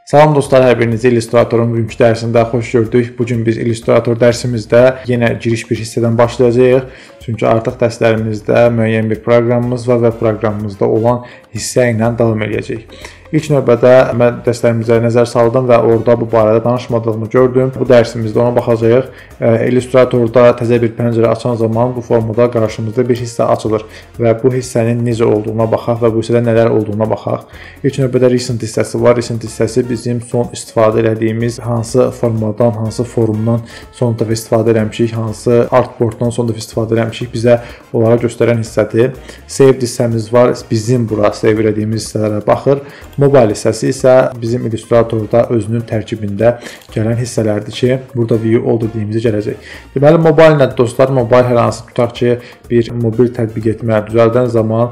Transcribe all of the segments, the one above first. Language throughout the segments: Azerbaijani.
Salam dostlar, hər birinizi İllustratorun bugünkü dərsində xoş gördük. Bugün biz İllustrator dərsimizdə yenə giriş bir hissədən başlayacağıq. Çünki artıq dərslərimizdə müəyyən bir proqramımız var və proqramımızda olan hissə ilə davam edəcəyik. İlk növbədə mən dərslərimizə nəzər saldım və orada bu barədə danışmadığımı gördüm. Bu dərsimizdə ona baxacağıq. İllustratorda təzə bir pəncərə açan zaman bu formada qarşımızda bir hissə açılır və bu hissənin necə olduğuna baxaq və bu hissədə nələr olduğuna baxaq. İlk növbədə recent hissəsi var. Recent hissəsi bizim son istifadə etdiyimiz hansı formadan, hansı forumdan son dəfə istifadə etmişik, hansı artboarddan son dəfə istifadə etmişik, bizə onlara göstərən hissədir. Saved hissəmiz var. Bizim bura save etdiyimiz hissələrə baxır. Mobile hissəsi isə bizim İllustratorda özünün tərkibində gələn hissələrdir ki, burada view all dediyimizi gələcək. Deməli, mobile nədir dostlar? Mobile hər hansı tutaq ki, bir mobil tətbiq etmə düzəldən zaman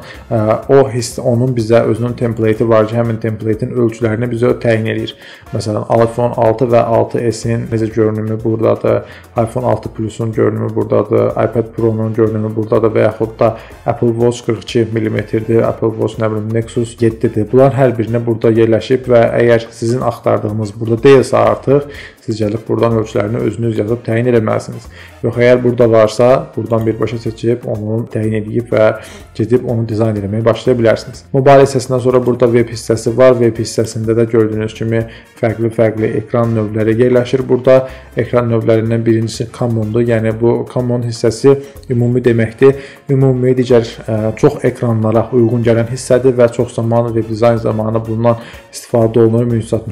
onun bizə özünün template'i var ki, həmin template'in ölçülərini bizə təyin edir. Məsələn, iPhone 6 və 6s-in necə görünümü buradadır, iPhone 6 Plus-un görünümü buradadır, iPad Pro-nun görünümü buradadır və yaxud da Apple Watch 42 mm-dir, Apple Watch Nexus 7-dir. Bunların hər birini burada yerləşib və əgər sizin axtardığınız burada deyilsə artıq, siz gəlib buradan ölçülərini özünüz yazıb təyin etməlisiniz. Yox, əgər burada varsa, buradan birbaşa seçib onu təyin edib və gedib onu dizayn etməyə başlaya bilərsiniz. Mobile hissəsindən sonra burada web hissəsi var. Web hissəsində də gördüyünüz kimi fərqli ekran növləri yerləşir. Burada ekran növlərindən birincisi Common'dur. Yəni bu Common hissəsi ümumi deməkdir. Ümumi digər çox ekranlara uyğun gələn hissədir və çox zaman web dizayn zamanı bundan istifadə olunur.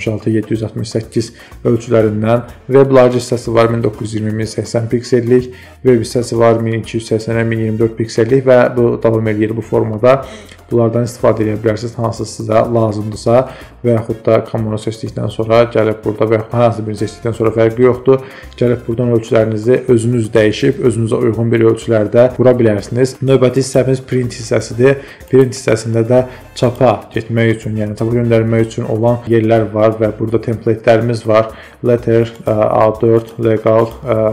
1366-768 ölçülərindən. Web large hissəsi var 1920-1080 piksellik, web hissəsi var 1280-1024 piksellik və bu davam edir bu formada. Bunlardan istifadə edə bilərsiniz, hansı sizə lazımdırsa və yaxud da Common-u seçdikdən sonra gəlib burada və yaxud hansı birini seçdikdən sonra fərqi yoxdur. Gəlib buradan ölçülərinizi özünüz dəyişib, özünüzə uyğun bir ölçülərdə qura bilərsiniz. Növbəti hissəmiz print hissəsidir. Print hissəsində də çapa getmək üçün, yəni çapa göndərmək üçün olan yerlər var və burada templatelərimiz var. Letter, A4, legal,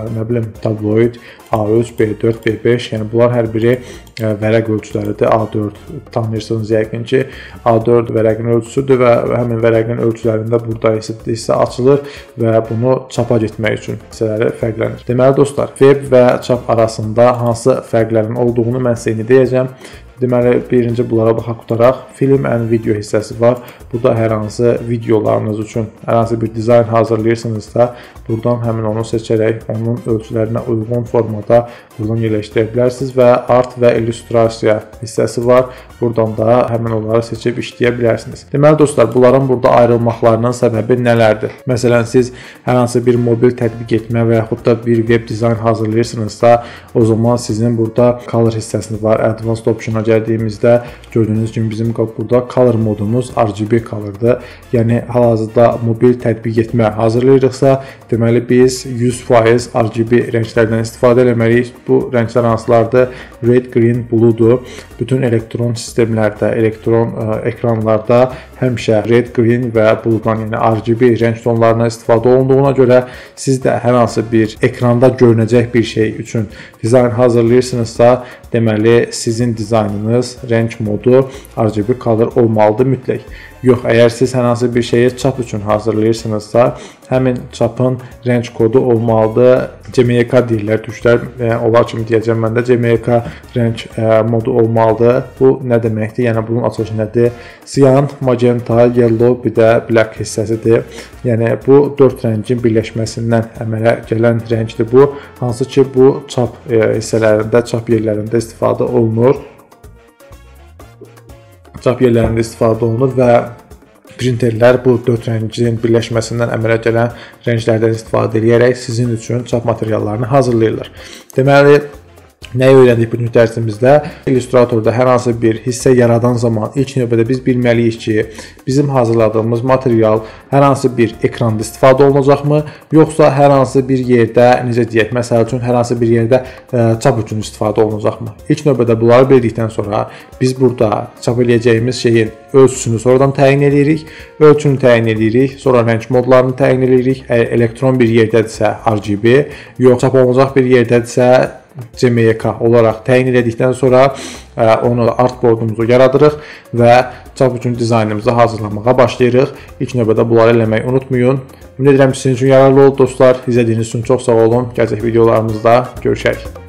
tabloid, A3, B4, B5, yəni bunlar hər biri vərəq ölçüləridir. A4 tanıyırsınız yəqin ki, A4 vərəqin ölçüsüdür və həmin vərəqin ölçülərində burada hissə açılır və bunu çapa getmək üçün hissələri fərqlənir. Deməli dostlar, web və çap arasında hansı fərqlərin olduğunu mən sizə indi deyəcəm. Deməli, birinci bunlara baxaq tutaraq, film and video hissəsi var. Burada hər hansı videolarınız üçün hər hansı bir dizayn hazırlayırsınızsa, buradan həmin onu seçərək, onun ölçülərinə uyğun formada buradan yerləşdirə bilərsiniz və art və illüstrasiya hissəsi var. Buradan da həmin onları seçib işləyə bilərsiniz. Deməli dostlar, bunların burada ayrılmaqlarının səbəbi nələrdir? Məsələn, siz hər hansı bir mobil tətbiq etmə və yaxud da bir web dizayn hazırlayırsınızsa, o zaman sizin burada color hissəsiniz var. Advanced option-a gəldiyimizdə gördüyünüz kimi bizim burada color modumuz RGB colordır. Yəni hal-hazırda mobil tətbiq etmə hazırlayırıqsa, deməli biz 100% RGB rənglərdən istifadə etməliyik. Bu rənglər hansılardır? Red, green, blue-dur. Bütün elektron sistemlərdə, elektron ekranlarda həmişə red, green və blue-dan, yəni RGB rəng tonlarına istifadə olunduğuna görə siz də hər hansı bir ekranda görünəcək bir şey üçün dizayn hazırlayırsınızsa, deməli sizin dizaynınız, rəng modu RGB color olmalıdır mütləq. Yox, əgər siz hər hansı bir şeyi çap üçün hazırlayırsınızsa, həmin çapın rəng kodu olmalıdır. CMYK deyirlər türklər, onlar kimi deyəcəm mən də, CMYK rəng modu olmalıdır. Bu nə deməkdir? Yəni bunun açılışı nədir? Cyan, magenta, yellow, bir də black hissəsidir. Yəni bu 4 rəngin birləşməsindən əmələ gələn rəngdir bu. Hansı ki bu çap hissələrində, çap yerlərində istifadə olunur. Çap yerlərində istifadə olunur və printerlər bu 4 rəngin birləşməsindən əmələ gələn rənglərdən istifadə edərək sizin üçün çap materiallarını hazırlayırlar. Deməli, nəyi öyrəndik bugün dərsimizdə? İllustratorda hər hansı bir hissə yaradan zaman ilk növbədə biz bilməliyik ki, bizim hazırladığımız material hər hansı bir ekranda istifadə olunacaqmı, yoxsa hər hansı bir yerdə, necə deyək, məsəl üçün hər hansı bir yerdə çap üçün istifadə olunacaqmı? İlk növbədə bunları bildikdən sonra biz burada çap edəcəyimiz şeyin ölçüsünü sonradan təyin edirik, sonra rəng modlarını təyin edirik. Əgər elektron bir yerdədirsə RGB, yox çap olunacaq bir yerdədirsə CMYK olaraq təyin edildikdən sonra onu artboardumuzu yaradırıq və çap üçün dizaynımızı hazırlamağa başlayırıq. İlk növbədə bunları eləməyi unutmayın. Ümid edirəm sizin üçün yararlı oldu dostlar. İzlədiyiniz üçün çox sağ olun. Gələcək videolarımızda görüşək.